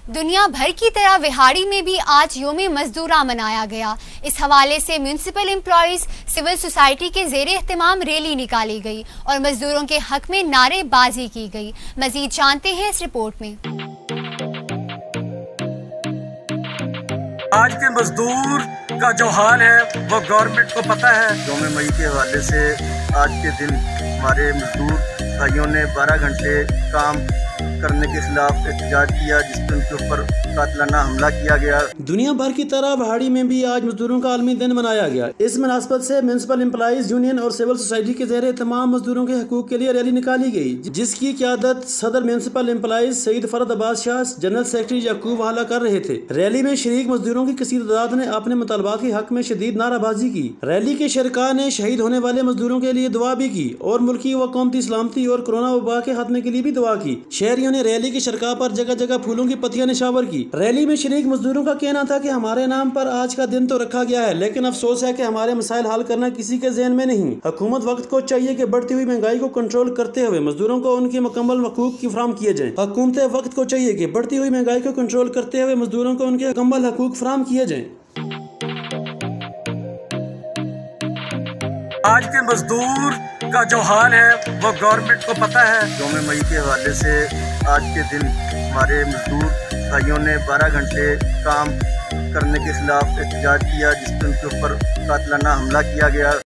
دنیا بھر کی طرح وہاڑی میں بھی آج یوم مزدوراں منایا گیا۔ اس حوالے سے میونسپل امپلائیز سول سوسائٹی کے زیر اہتمام ریلی نکالی گئی اور مزدوروں کے حق میں نعرے بازی کی گئی۔ مزید جانتے ہیں اس رپورٹ میں۔ آج کے مزدور کا جو حال ہے وہ گورنمنٹ کو پتہ ہے۔ یوم مئی کے حوالے سے آج کے دن ہمارے مزدور بھائیوں نے 12 گھنٹے کام کرنے کے خلاف احتجاج کیا، جس پہ ان کے اوپر قاتلانہ حملہ کیا گیا۔ دنیا بھر کی طرح وہاڑی میں بھی آج مزدوروں کا عالمی دن منایا گیا۔ اس مناسبت سے میونسپل امپلائیز یونین اور سول سوسائٹی کے زیر اہتمام مزدوروں کے حقوق کے لیے ریلی نکالی گئی، جس کی قیادت صدر میونسپل امپلائیز سعید فرد عباس شاہ، جنرل سیکرٹری یعقوب والا کر رہے تھے۔ ریلی میں شریک مزدوروں کی کثیر تعداد نے اپنے مطالبات کے حق میں شدید نعرہ بازی کی۔ ریلی کے شرکاء نے شہید ہونے والے مزدوروں کے لیے دعا بھی کی اور ملکی و قومتی سلامتی اور کورونا وبا کے خاتمے کے لیے بھی دعا کی۔ شہریوں نے ریلی کے شرکاء پر جگہ جگہ پھولوں کی پتیاں نشاور کی۔ ریلی میں شریک مزدوروں کا کہنا تھا کہ ہمارے نام پر آج کا دن تو رکھا گیا ہے، لیکن افسوس ہے کہ ہمارے مسائل حل کرنا کسی کے ذہن میں نہیں۔ حکومت وقت کو چاہیے کہ بڑھتی ہوئی مہنگائی کو کنٹرول کرتے ہوئے مزدوروں کو ان کے مکمل حقوق کی فراہم کیے جائیں۔ حکومت وقت کو چاہیے کہ بڑھتی ہوئی مہنگائی کو کنٹرول کرتے ہوئے مزدوروں کو ان کے مکمل حقوق فراہم کیے جائیں۔ آج کے مزدور کا جو حال ہے وہ گورنمنٹ کو پتہ ہے۔ یوم مئی کے حوالے سے آج کے دن ہمارے مزدور بھائیوں نے 12 گھنٹے کام کرنے کے خلاف احتجاج کیا، جس پہ ان کے اوپر قاتلانہ حملہ کیا گیا۔